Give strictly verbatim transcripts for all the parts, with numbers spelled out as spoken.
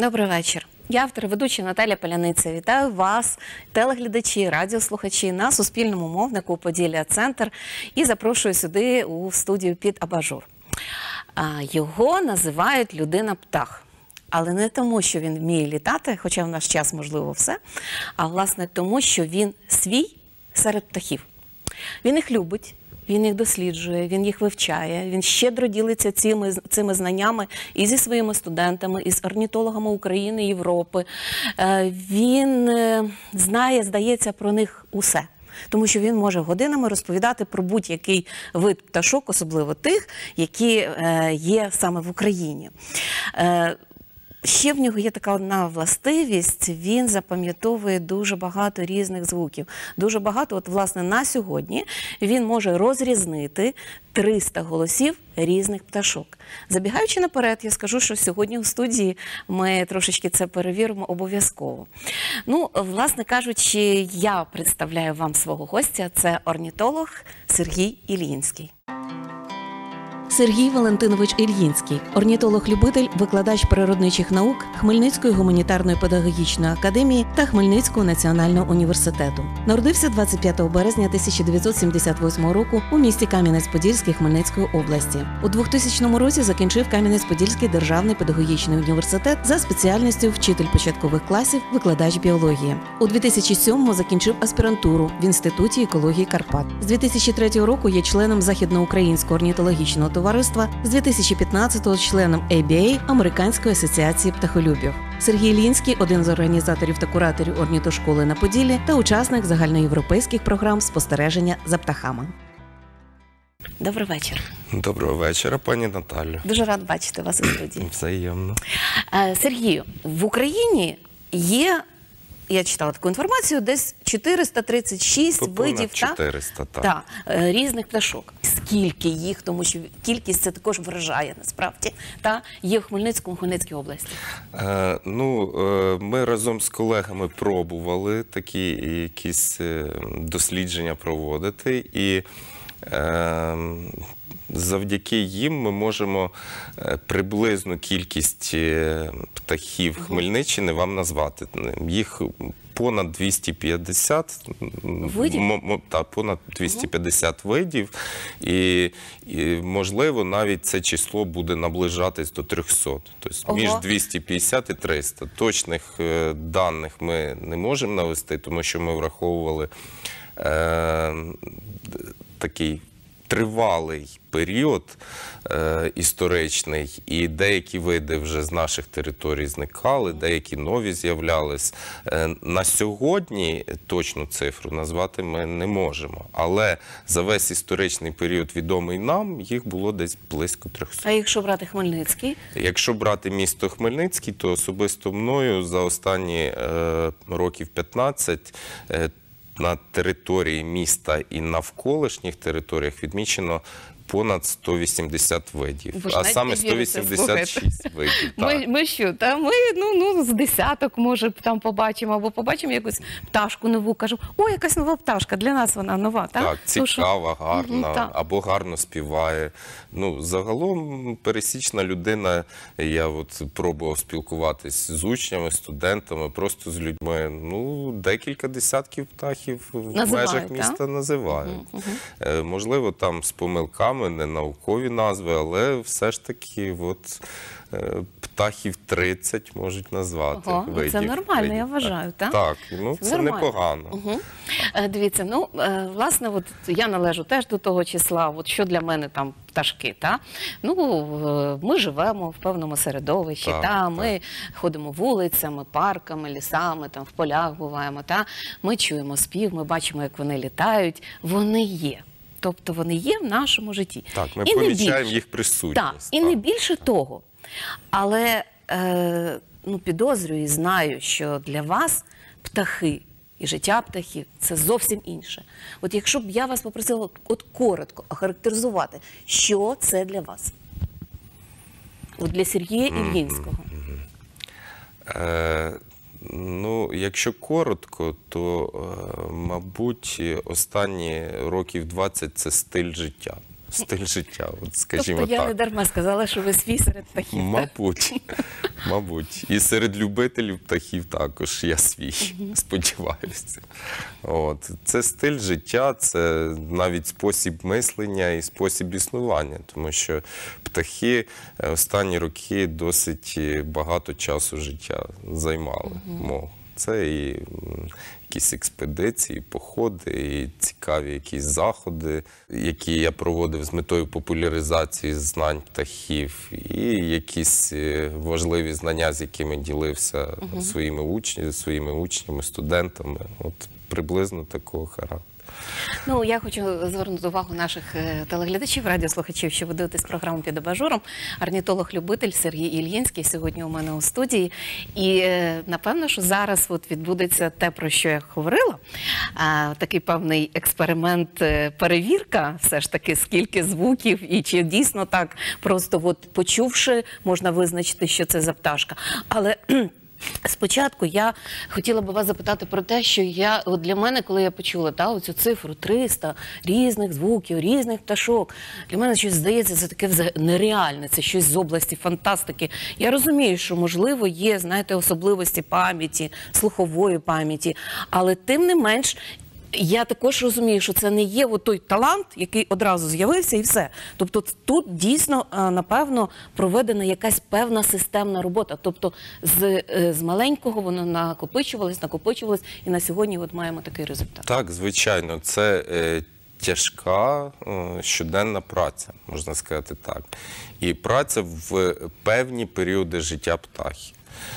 Добрий вечір. Я автор, ведуча Наталя Поляниця. Вітаю вас, телеглядачі, радіослухачі на Суспільному мовнику Поділля Центр і запрошую сюди у студію під абажур. Його називають людина-птах. Але не тому, що він вміє літати, хоча в наш час можливо все, а власне тому, що він свій серед птахів. Він їх любить. Він їх досліджує, він їх вивчає, він щедро ділиться цими, цими знаннями і зі своїми студентами, і з орнітологами України, Європи. Він знає, здається, про них усе. Тому що він може годинами розповідати про будь-який вид пташок, особливо тих, які є саме в Україні. Ще в нього є така одна властивість, він запам'ятовує дуже багато різних звуків. Дуже багато, от власне на сьогодні він може розрізнити триста голосів різних пташок. Забігаючи наперед, я скажу, що сьогодні у студії ми трошечки це перевіримо обов'язково. Ну, власне кажучи, я представляю вам свого гостя, це орнітолог Сергій Ільїнський. Сергій Валентинович Ільїнський – орнітолог-любитель, викладач природничих наук Хмельницької гуманітарної педагогічної академії та Хмельницького національного університету. Народився двадцять п'ятого березня тисяча дев'ятсот сімдесят восьмого року у місті Кам'янець-Подільський Хмельницької області. У двохтисячному році закінчив Кам'янець-Подільський державний педагогічний університет за спеціальністю вчитель початкових класів, викладач біології. У дві тисячі сьомому закінчив аспірантуру в Інституті екології Карпат. З дві тисячі третього року є членом Західноукраїнського орнітологічного товариства. З дві тисячі п'ятнадцятого членом ей бі ей Американської асоціації птахолюбів. Сергій Ільїнський – один з організаторів та кураторів орнітошколи на Поділлі та учасник загальноєвропейських програм спостереження за птахами. Добрий вечір. Доброго вечора, пані Наталю. Дуже рад бачити вас у студії. Взаємно. Сергію, в Україні є, я читала таку інформацію, десь чотириста тридцять шість видів чотириста, та, та, різних пташок. Скільки їх, тому що кількість це також вражає насправді, та є в Хмельницькому, Хмельницькій області? Е, ну, е, ми разом з колегами пробували такі якісь дослідження проводити, і е, завдяки їм ми можемо приблизну кількість птахів Хмельниччини вам назвати. Їх понад двісті п'ятдесят видів? Та, понад двісті п'ятдесят видів, і, і можливо навіть це число буде наближатись до трьохсот. Тобто Ого. Між двісті п'ятдесят і триста. Точних е, даних ми не можемо навести, тому що ми враховували е, такий тривалий період е, історичний, і деякі види вже з наших територій зникали, деякі нові з'являлись. Е, на сьогодні точну цифру назвати ми не можемо, але за весь історичний період відомий нам, їх було десь близько трьохсот. А якщо брати Хмельницький? Якщо брати місто Хмельницький, то особисто мною за останні е, років п'ятнадцять е, на території міста і навколишніх територіях відмічено понад сто вісімдесят видів, Ви а саме сто вісімдесят шість видів. Ми, ми що, та ми ну, ну, з десяток, може, там побачимо, або побачимо якусь пташку нову, кажемо, о, якась нова пташка, для нас вона нова, так? Так, цікава, що... гарна, угу, або гарно співає. Ну, загалом пересічна людина, я от пробував спілкуватись з учнями, студентами, просто з людьми, ну, декілька десятків птахів в називають, межах міста так? називають. Угу, угу. Можливо, там з помилками, не наукові назви, але все ж таки от, птахів тридцять можуть назвати. Ого, видів, це нормально, видів. я вважаю, так? Так, ну це, це непогано. Угу. Дивіться, ну, власне, от я належу теж до того числа, от що для мене там пташки, та? Ну, ми живемо в певному середовищі, так, та? Ми так. ходимо вулицями, парками, лісами, там, в полях буваємо, та? Ми чуємо спів, ми бачимо, як вони літають, вони є. Тобто вони є в нашому житті. Так, ми і помічаємо їх присутність. Так, і не більше того. Але е, ну, підозрюю і знаю, що для вас птахи і життя птахів – це зовсім інше. От якщо б я вас попросила от коротко охарактеризувати, що це для вас? От для Сергія Ільїнського. Е, ну, якщо коротко, то, е, мабуть, останні років двадцять – це стиль життя. стиль життя, от, скажімо Тобто я так. не дарма сказала, що ви свій серед птахів. так? Мабуть, мабуть. І серед любителів птахів також я свій, сподіваюся. От. Це стиль життя, це навіть спосіб мислення і спосіб існування, тому що птахи е, останні роки досить багато часу життя займали мого. Це і м, якісь експедиції, походи, і цікаві якісь заходи, які я проводив з метою популяризації знань птахів, і якісь е, важливі знання, з якими ділився своїми учнями, своїми учнями, студентами. От приблизно такого характеру. Ну, я хочу звернути увагу наших е, телеглядачів, радіослухачів, що ви дивитесь програму «Під абажуром». Орнітолог-любитель Сергій Ільїнський сьогодні у мене у студії. І е, напевно, що зараз от відбудеться те, про що я говорила. А, такий певний експеримент, е, перевірка все ж таки, скільки звуків і чи дійсно так просто от почувши, можна визначити, що це за пташка. Але спочатку я хотіла би вас запитати про те, що я, от для мене, коли я почула та, оцю цифру триста різних звуків, різних пташок, для мене щось здається, це таке взаг- нереальне, це щось з області фантастики. Я розумію, що, можливо, є, знаєте, особливості пам'яті, слухової пам'яті, але тим не менш, я також розумію, що це не є от той талант, який одразу з'явився і все. Тобто тут дійсно, а, напевно, проведена якась певна системна робота. Тобто з, е, з маленького воно накопичувалось, накопичувалось, і на сьогодні от маємо такий результат. Так, звичайно, це е, тяжка е, щоденна праця, можна сказати так. І праця в певні періоди життя птахів.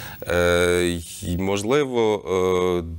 Е, і, можливо, е,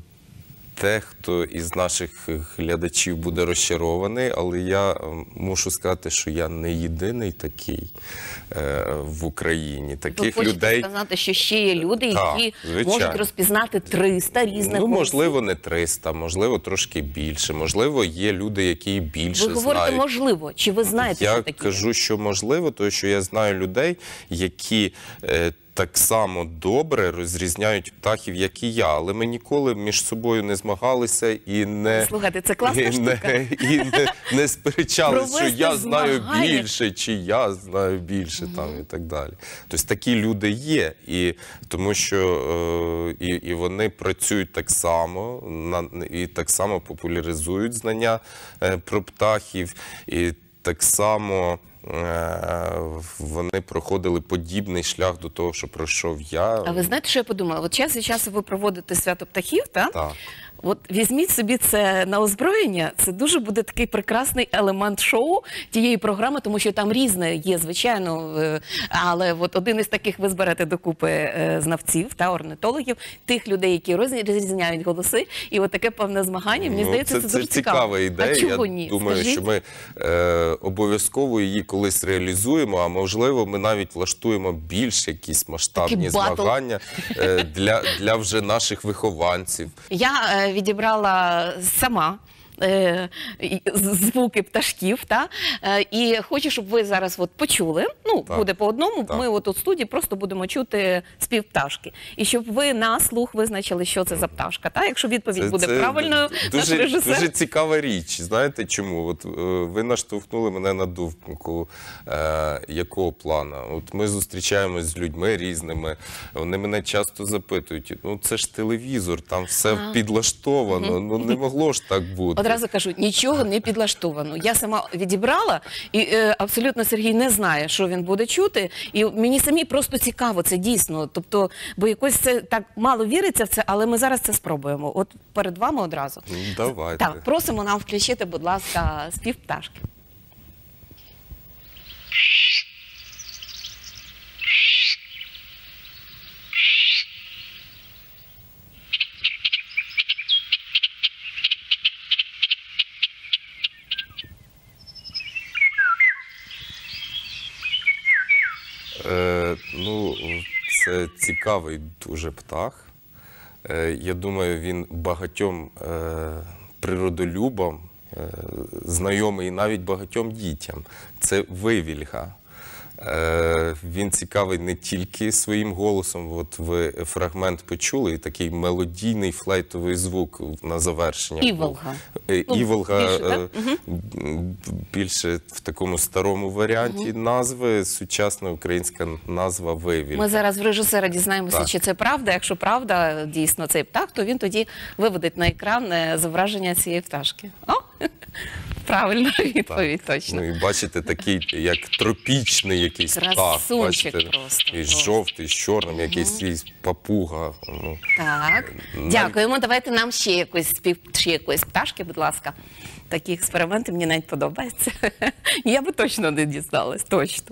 дехто із наших глядачів буде розчарований, але я е, мушу сказати, що я не єдиний такий е, в Україні. Ви Таких хочете людей, сказати, що ще є люди, Так, які звичайно. можуть розпізнати триста різних ну, голосів? можливо, не триста, можливо, трошки більше, можливо, є люди, які більше Ви говорите знають. можливо, чи ви знаєте, Я що такі? кажу, що можливо, тому що я знаю людей, які е, так само добре розрізняють птахів, як і я, але ми ніколи між собою не змагалися і не, Слухайте, це класна і штука. не, і не, не сперечалися, що Провести я знаю змагання. більше, чи я знаю більше, там, і так далі. Тобто такі люди є, і, тому що е, і, і вони працюють так само, на, і так само популяризують знання е, про птахів, і так само е, вони проходили подібний шлях до того, що пройшов я. А ви знаєте, що я подумала? От час від часу ви проводите свято птахів, так? Так. От візьміть собі це на озброєння, це дуже буде такий прекрасний елемент шоу тієї програми, тому що там різне є, звичайно, е, але от один із таких ви зберете докупи е, знавців та орнітологів, тих людей, які розрізняють голоси, і от таке певне змагання, мені Ну, здається, це, це, дуже це цікаво. цікава ідея. А чого Я ні? думаю, Скажіть. що ми е, обов'язково її колись реалізуємо, а можливо, ми навіть влаштуємо більш якісь масштабні Такий батл. змагання е, для, для вже наших вихованців. Я е, відібрала сама е, і- з- звуки пташків, та? Е, і хочу, щоб ви зараз от почули, ну, Так. буде по одному, Так. ми от у студії просто будемо чути спів пташки. І щоб ви на слух визначили, що це за пташка. Та? Якщо відповідь буде правильною, наш дуже, режисер... дуже цікава річ. Знаєте чому? От, е, ви наштовхнули мене на думку, е, якого плана. От ми зустрічаємось з людьми різними, вони мене часто запитують, ну це ж телевізор, там все підлаштовано, ну не могло ж так бути. Одразу кажу, нічого не підлаштовано. Я сама відібрала, і е, абсолютно Сергій не знає, що він буде чути. І мені самі просто цікаво, це дійсно. Тобто, бо якось це так мало віриться в це, але ми зараз це спробуємо. От перед вами одразу. Ну, давайте. Так, просимо нам включити, будь ласка, спів пташки. Е, ну, це цікавий дуже птах. Е, я думаю, він багатьом е, природолюбам е, знайомий і навіть багатьом дітям. Це вивільга. Е, Він цікавий не тільки своїм голосом, от ви фрагмент почули, і такий мелодійний флейтовий звук на завершення. Іволга. Е, Ну, Іволга більше, е, так? більше в такому старому варіанті назви, сучасна українська назва вивіль. Ми зараз в режисера дізнаємося, Так. чи це правда. Якщо правда, дійсно цей птах, то він тоді виведить на екран е, зображення цієї пташки. О, правильна відповідь, точно. Ну і бачите, такий, як тропічний якийсь птах. Красунчик Бачите, просто, і просто. жовтий, з чорним, якийсь свій папуга. Ну, Так, Навіть- дякуємо. Давайте нам ще якоїсь спів... ще якоїсь пташки, будь ласка. Такі експерименти мені навіть подобаються. Я би точно не дізналась, точно.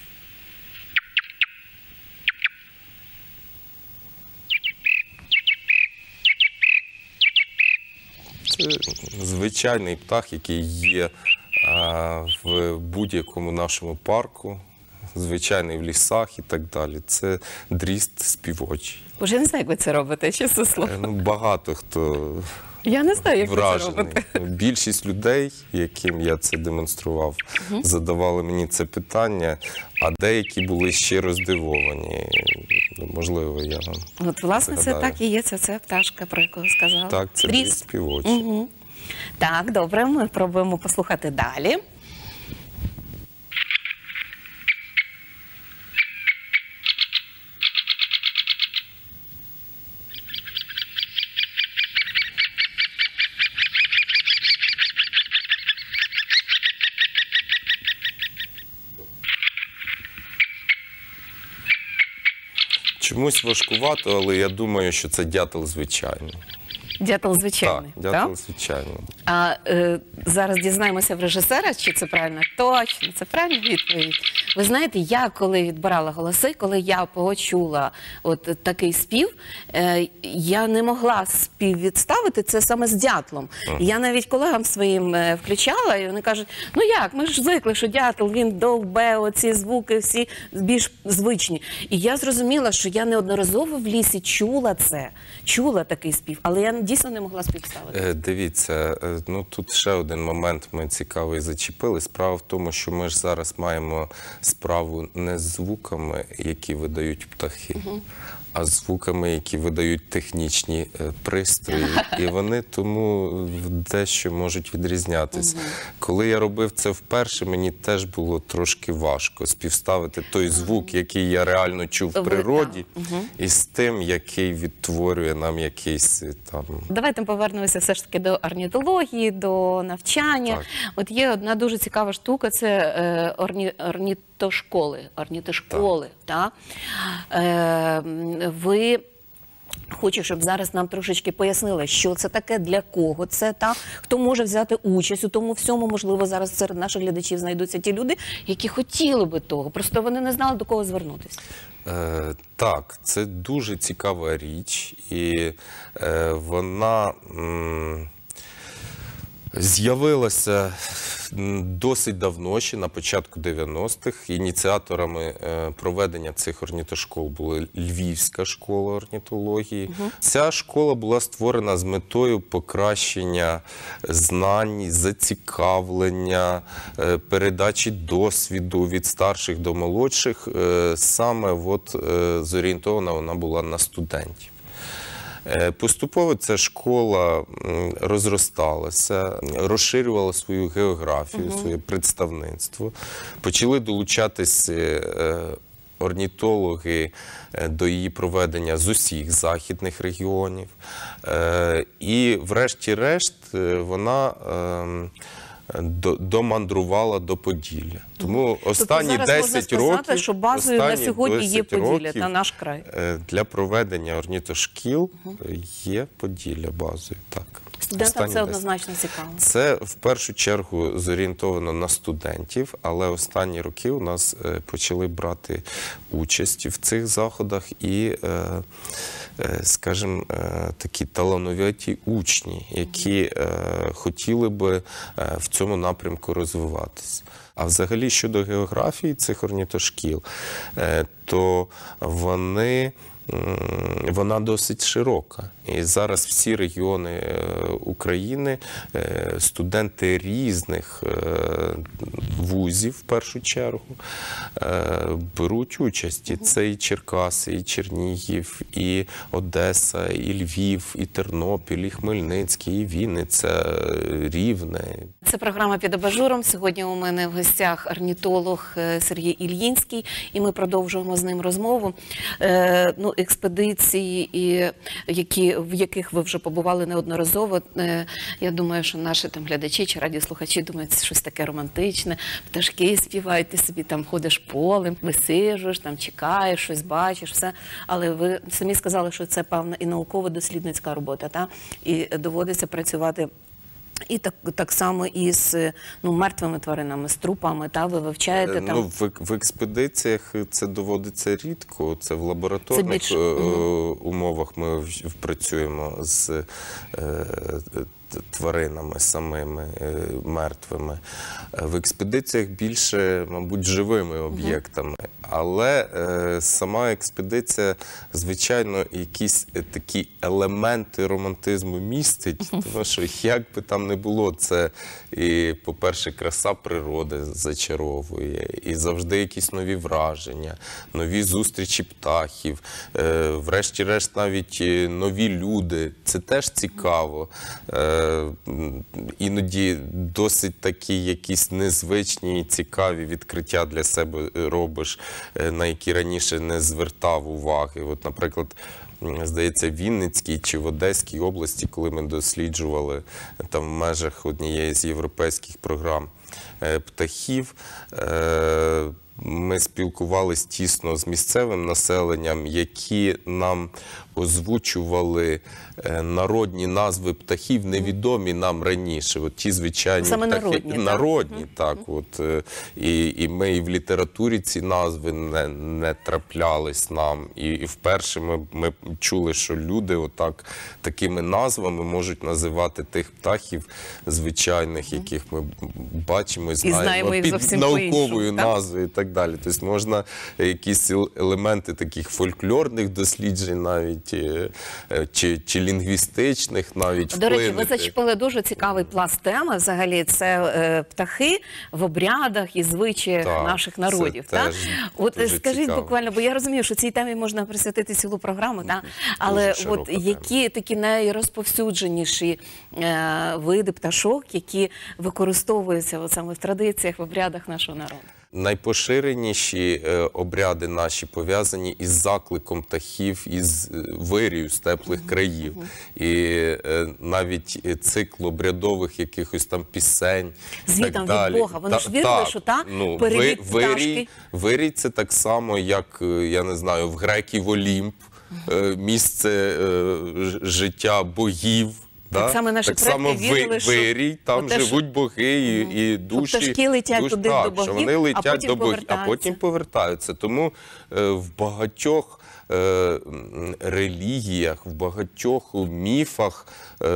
Це звичайний птах, який є а, в будь-якому нашому парку, звичайний в лісах і так далі. Це дрізд співочий. Уже не знаю, як ви це робите, чесно слово. Е, Ну, багато хто Я не знаю, як ви це вражений. робите. Більшість людей, яким я це демонстрував, задавали мені це питання, а деякі були щиро здивовані. Ну, можливо, я вам От, власне, це згадаю. так і є, це, це пташка, про яку ви сказали. Так, це Дрізд. дрізд співочий. Мгм. Так, добре, ми пробуємо послухати далі. Чомусь важкувато, але я думаю, що це дятел звичайний. Дятел звичайний. Так, дятел звичайний. А е, зараз дізнаємося в режисера, чи це правильно. Точно, це правильна відповідь. Ви знаєте, я коли відбирала голоси, коли я почула от такий спів, е, я не могла співвідставити це саме з дятлом. Я навіть колегам своїм е, включала, і вони кажуть, ну як, ми ж звикли, що дятел, він довбе, оці звуки всі більш звичні. І я зрозуміла, що я неодноразово в лісі чула це, чула такий спів, але я дійсно не могла співставити. Е, Дивіться, е, ну тут ще один момент ми цікавий зачепили. Справа в тому, що ми ж зараз маємо справу не з звуками, які видають птахи, а з звуками, які видають технічні е, пристрої. І вони тому дещо можуть відрізнятися. Коли я робив це вперше, мені теж було трошки важко співставити той звук, який я реально чув в Ви- природі, із тим, який відтворює нам якийсь е, там. Давайте повернемося все ж таки до орнітології, до навчання. Так. От є одна дуже цікава штука, це е, орні, орнітошколи. Орнітошколи, так. Е, ви хочу, щоб зараз нам трошечки пояснили, що це таке, для кого це, та хто може взяти участь у тому всьому. Можливо, зараз серед наших глядачів знайдуться ті люди, які хотіли би того, просто вони не знали, до кого звернутися. Е, так, це дуже цікава річ, і е, вона м, з'явилася м, досить давно, ще на початку дев'яностих. Ініціаторами е, проведення цих орнітошкол була Львівська школа орнітології. Ця школа була створена з метою покращення знань, зацікавлення, е, передачі досвіду від старших до молодших. Е, Саме от, е, зорієнтована вона була на студентів. Е, Поступово ця школа м, розросталася, розширювала свою географію, своє представництво. Почали долучатись е, орнітологи е, до її проведення з усіх західних регіонів. Е, І врешті-решт е, вона ем, до- домандрувала до Поділля. Тому останні тобто зараз десять можна сказати, років, що базою на останні сьогодні є десять Поділля років, та наш край. Е, Для проведення орнітошкіл є Поділля базою, так. Студентам Останні це десять. однозначно цікаво. Це в першу чергу зорієнтовано на студентів, але останні роки у нас е, почали брати участь в цих заходах і, е, е, скажімо, е, такі талановиті учні, які е, хотіли би е, в цьому напрямку розвиватися. А взагалі щодо географії цих орнітошкіл, е, то вони вона досить широка. І зараз всі регіони е, України, е, студенти різних е, вузів, в першу чергу, е, беруть участь. І це і Черкаси, і Чернігів, і Одеса, і Львів, і Тернопіль, і Хмельницький, і Вінниця, Рівне. Це програма «Під абажуром». Сьогодні у мене в гостях орнітолог е, Сергій Ільїнський, і ми продовжуємо з ним розмову. Е, ну, експедиції, і, які, в яких ви вже побували неодноразово. Е, я думаю, що наші там глядачі чи радіослухачі думають, це щось таке романтичне, пташки співають, ти собі там ходиш полем, висижуєш, там чекаєш, щось бачиш, все. Але ви самі сказали, що це певна і науково-дослідницька робота, та? І доводиться працювати і так, так само і з ну, мертвими тваринами, з трупами, та ви вивчаєте там? Ну, в, в експедиціях це доводиться рідко, це в лабораторних більш... е, умовах ми в- працюємо з е, тваринами самими е, мертвими. В експедиціях більше, мабуть, живими об'єктами. Але е, сама експедиція, звичайно, якісь е, такі елементи романтизму містить, тому що як би там не було, це і, по-перше, краса природи зачаровує, і завжди якісь нові враження, нові зустрічі птахів, е, врешті-решт навіть е, нові люди. Це теж цікаво. Е, іноді досить такі якісь незвичні і цікаві відкриття для себе робиш, е, на які раніше не звертав уваги. От, наприклад, здається, в Вінницькій чи в Одеській області, коли ми досліджували там в межах однієї з європейських програм е, птахів, е, ми спілкувалися тісно з місцевим населенням, які нам озвучували е, народні назви птахів, невідомі нам раніше. От ті звичайні Саме птахи, народні, так? народні, так. От, е, і, і ми і в літературі ці назви не, не траплялись нам. І, і вперше ми, ми чули, що люди отак такими назвами можуть називати тих птахів звичайних, яких ми бачимо і знаємо, знаємо їх під зовсім науковою по-іншому, так? назвою і так далі. Тобто можна якісь елементи таких фольклорних досліджень навіть, е, е, чи, чи лінгвістичних навіть До речі, ви вплинути. зачепили дуже цікавий пласт теми. Взагалі, це е, птахи в обрядах і звичаях Так, наших це народів. Так? теж От дуже скажіть цікаво. буквально, бо я розумію, що цій темі можна присвятити цілу програму, так? Але от широка тема. які такі найрозповсюдженіші е, види пташок, які використовуються от саме в традиціях, в обрядах нашого народу? Найпоширеніші е, обряди наші пов'язані із закликом птахів із е, вирію з теплих країв. І е, навіть цикл обрядових якихось там пісень. Звітом так від далі. Бога. Вони ж вірили, що та ну, переліт ви- вирій, пташки. вирій – це так само, як, е, я не знаю, в греків Олімп, е, місце е, ж- життя богів. Так само наші так предки само вірили, ви- що вирій, там оте ж- живуть боги і, і душі. пташки летять душ, туди так, до богів, що вони а летять потім до богів, а повертаються. потім повертаються. Тому е, в багатьох е, м, релігіях, в багатьох міфах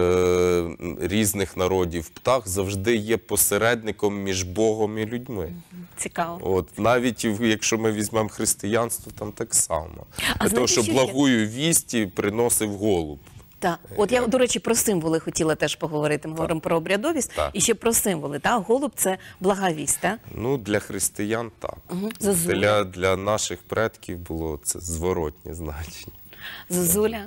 е, різних народів птах завжди є посередником між Богом і людьми. Цікаво. От навіть в- якщо ми візьмемо християнство, там так само. А Для того, знаєте, що що ще? благую вісті приносив голуб. Так, от я, до речі, про символи хотіла теж поговорити. Ми говоримо про обрядовість Так. і ще про символи. Так? Голуб – це благовість, так? Ну, для християн так. Зозуля. Для, для наших предків було це зворотнє значення. Зозуля.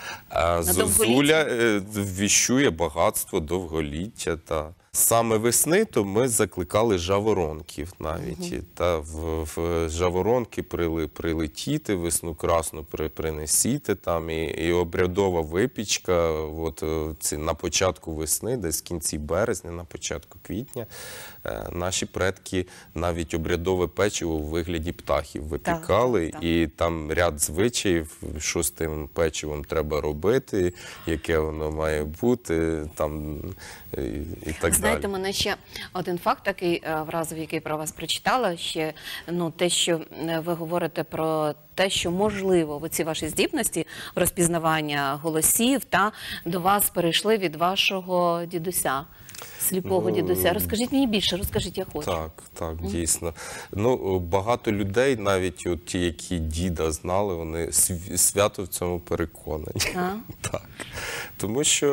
А На Зозуля е, віщує багатство, довголіття. Та. Саме весни то ми закликали жаворонків навіть. Та в, в жаворонки прили, прилетіти, весну красну при, принесіти, там, і, і обрядова випічка от, е, ці, на початку весни, десь в кінці березня, на початку квітня, е, наші предки навіть обрядове печиво у вигляді птахів випікали. так. І там ряд звичаїв, що з тим печивом треба робити, яке воно має бути, там, і, і так Знаєте, далі. мене ще один факт такий е, вразив, який про вас прочитала, ще ну, те, що е, ви говорите про те, що можливо оці ваші здібності розпізнавання голосів та до вас перейшли від вашого дідуся. сліпого Ну, дідуся? Розкажіть мені більше, розкажіть, я хочу. Так, так, дійсно. Ну, багато людей, навіть от ті, які діда знали, вони св- свято в цьому переконані. А? Так. Тому що,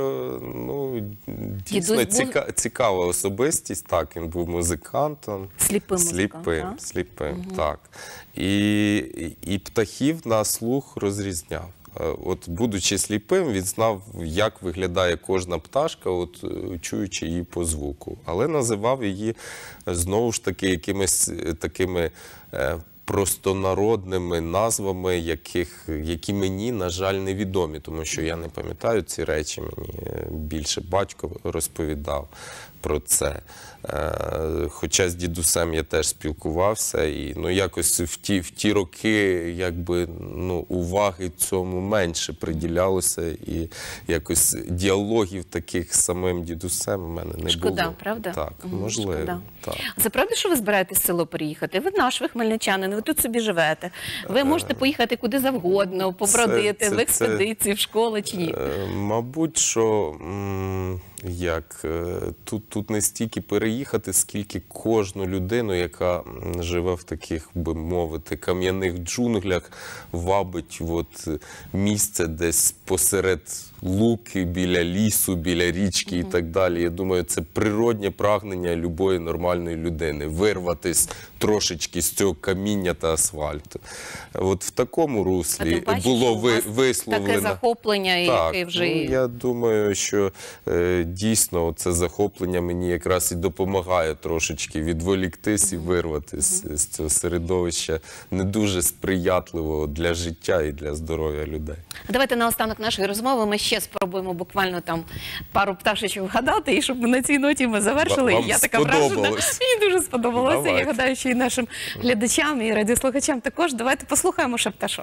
ну, дійсно Дідусь був- ціка- цікава особистість. Так, він був музикантом. Сліпим музикантом, Сліпим, так? сліпим, так. І, і птахів на слух розрізняв. Е, От, будучи сліпим, він знав, як виглядає кожна пташка, от, е, чуючи її по звуку. Але називав її, е, знову ж таки, якимись е, такими е, простонародними назвами, яких, які мені, на жаль, невідомі, тому що я не пам'ятаю ці речі, мені е, більше батько розповідав про це. Е, Хоча з дідусем я теж спілкувався, і ну, якось в ті, в ті роки якби, ну, уваги цьому менше приділялося, і якось діалогів таких з самим дідусем у мене не Шкода, було. правда? Так, Мгм, можливо. шкода. Так. А це правда, що ви збираєтесь в село переїхати? Ви наш, ви хмельничанин, ви тут собі живете. Ви можете поїхати куди завгодно, побродити, це- в експедиції, в школу чи ні? Е, Мабуть, що м, як е, тут, тут не стільки переїхати, скільки кожну людину, яка м, живе в таких, би мовити, кам'яних джунглях, вабить от, місце десь посеред луки, біля лісу, біля річки і так далі. Я думаю, це природнє прагнення любої нормальної людини вирватись трошечки з цього каміння та асфальту. От в такому А руслі тим паче, було що у ви, вас висловлено. таке захоплення, яке вже... ну, я думаю, що е, дійсно це захоплення мені якраз і допомагає трошечки відволіктись і вирватись з цього середовища не дуже сприятливого для життя і для здоров'я людей. Давайте наостанок нашої розмови ми ще спробуємо буквально там пару пташечок вгадати, і щоб на цій ноті ми завершили. Вам І я така вражена. сподобалось? Мені дуже сподобалося. Я Давайте. гадаю, що і нашим глядачам, і радіослухачам також. Давайте послухаємо ще пташок.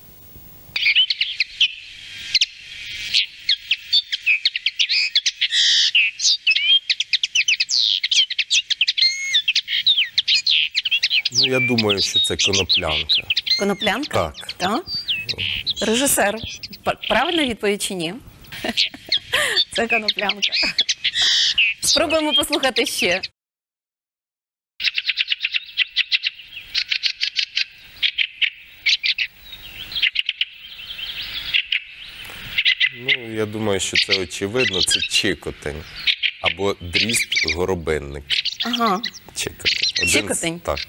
Ну, я думаю, що це коноплянка. Коноплянка? Так. Так? Режисер. П- Правильна відповідь чи ні? Це коноплянка. Спробуємо послухати ще. Ну, я думаю, що це очевидно, це чикотень. Або дрізд-горобинник. Ага, Чикотень. Один з- Чикотень? Так.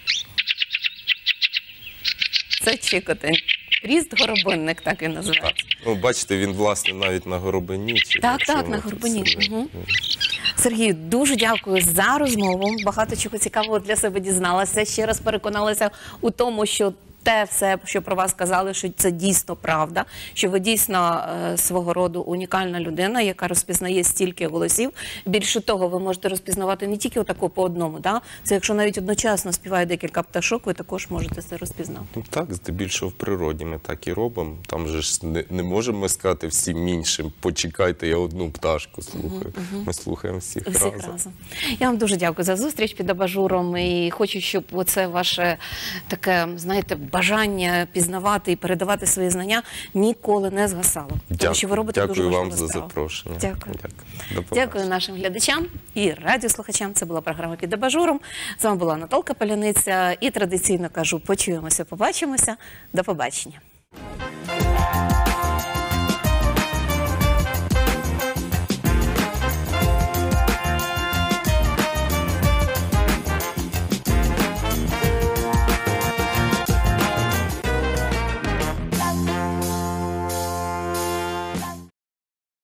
це чикотень. Ріст горобинник, так і Так. називається. Ну, бачите, він, власне, навіть на горобині. Чи Так, якщо так, воно на тут горобині. сидить. Мгм. Сергію, дуже дякую за розмову. Багато чого цікавого для себе дізналася. Ще раз переконалася у тому, що те все, що про вас казали, що це дійсно правда, що ви дійсно е, свого роду унікальна людина, яка розпізнає стільки голосів. Більше того, ви можете розпізнавати не тільки отако по одному. Да? Це якщо навіть одночасно співає декілька пташок, ви також можете це розпізнати. Ну, так, здебільшого в природі ми так і робимо. Там же ж не, не можемо ми сказати всім іншим, почекайте, я одну пташку слухаю. Ми слухаємо всіх, Всіх разом. разом. Я вам дуже дякую за зустріч під абажуром. І хочу, щоб оце ваше таке, знаєте, бажання пізнавати і передавати свої знання ніколи не згасало. Тому Дякую. що ви робите Дякую дуже вам важливу за справу. запрошення. Дякую. Дякую. До побачення. Дякую нашим глядачам і радіослухачам. Це була програма «Під абажуром». З вами була Наталка Паляниця. І традиційно кажу, почуємося, побачимося. До побачення.